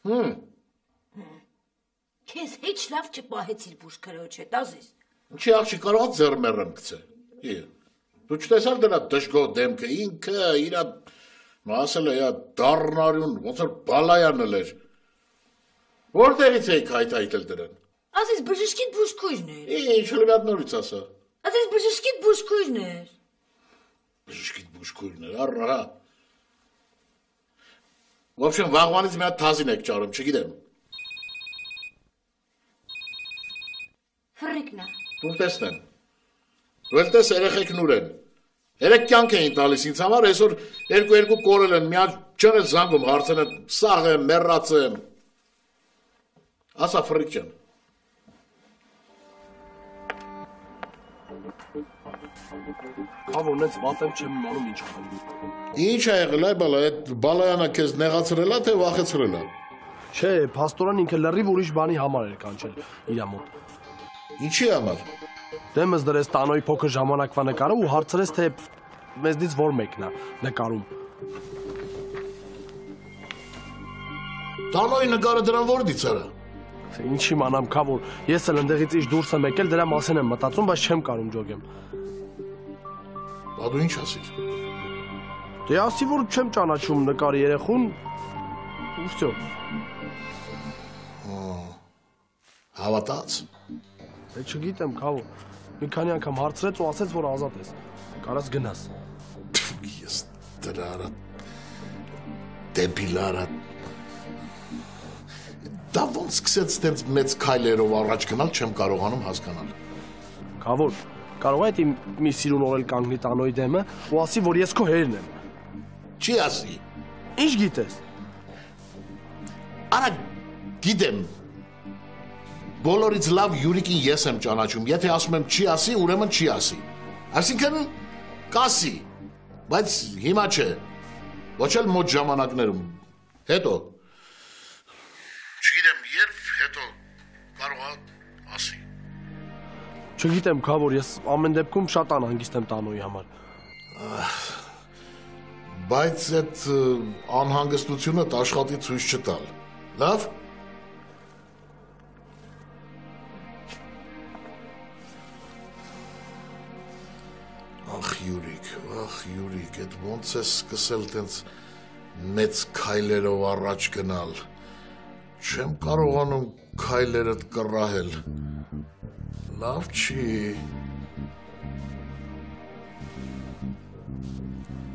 Քեզ հեչ լավ չպահեցիր բուժքրոջ հետ, ազիզ։ Ինչի աղջի կարողա ձեռմեռեմ գցե։ Դու չտեսար դրա դժգոհ դեմքը, ինքը իրա ասել է դառնարյուն, ոնց որ բալայանն էր։ Որտեղից էիք հայտայտել դրան։ Ազիզ բժշկիդ բուժքույրն էր։ Ինչ լավ նորից ասա։ Ազիզ բժշկիդ բուժքույրն էր։ Բժշկիդ բուժքույրն էր, առա։ В общем, վաղվանից մի հատ թազին եք ճարում, չգիտեմ։ Ֆրիկնա։ Դու տեսնեմ։ Դու էլ տես երեխեքն ուր են։ Երեք կյանք էին տալիս ինձ համար, այսօր երկու կորել են, միած չեն էլ զանգում, հարցեն են, սաղ եմ, մեռած եմ։ Ասա ֆրիկ ջան։ Քավոր նենց վատեմ չեմ իմանում ինչ անում։ Ինչ ա եղել այ բալա, այդ բալայանը քեզ նեղացրել ա թե վախեցրել ա։ Չէ, փաստորեն ինքը լրիվ ուրիշ բանի համար էր կանչել իրա մոտ։ Ինչի համար։ Դեմս դրեց տանոյի փոքր ժամանակվա նկարը ու հարցրեց թե մեզնից որ մեկն է նկարում։ Տանոյի նկարը դրան որից արա։ Ինչ իմանամ քավոր, ես էլ ընդեղից իշ դուրս եմ եկել դրա մասին եմ մտածում, բայց չեմ կարում ջոգեմ։ Բա դու ինչ ասիր։ Դե ասի որ չեմ ճանաչում նկարի երեխուն։ Ու всё։ Հավատաց։ Դե չգիտեմ քավոր։ Մի քանի անգամ հարցրեց ու ասեց որ ազատ ես։ Կարաս գնաս։ Ես դրա արա դեպիլարա Դա ոնց սկսեց տենց մեծ քայլերով առաջ գնալ, չեմ կարողանում հասկանալ։ Քավոր, կարող է իմ մի սիրուն օրել կանգնի տանոյի դեմը ու ասի, որ ես քո հերն եմ։ Չի ասի։ Ինչ գիտես։ Արա գիտեմ։ Բոլորից լավ Յուրիկին ես եմ ճանաչում, եթե ասում եմ չի ասի, ուրեմն չի ասի։ Այսինքն կասի, բայց հիմա չէ։ Ոչ էլ մոտ ժամանակներում։ Հետո Չգիտեմ, երբ հետո կարող է ասի։ Չգիտեմ, քավոր, ես ամեն դեպքում շատ անհանգիստ եմ տանոյի համար։ Բայց այդ անհանգստությունը աշխատի ցույց չտալ։ Լավ։ Ախ Յուրիկ, այդ ոնց է սկսել տենց մեծ քայլերով առաջ գնալ։ Չեմ կարողանում քայլերդ կռահել։ Լավ չի։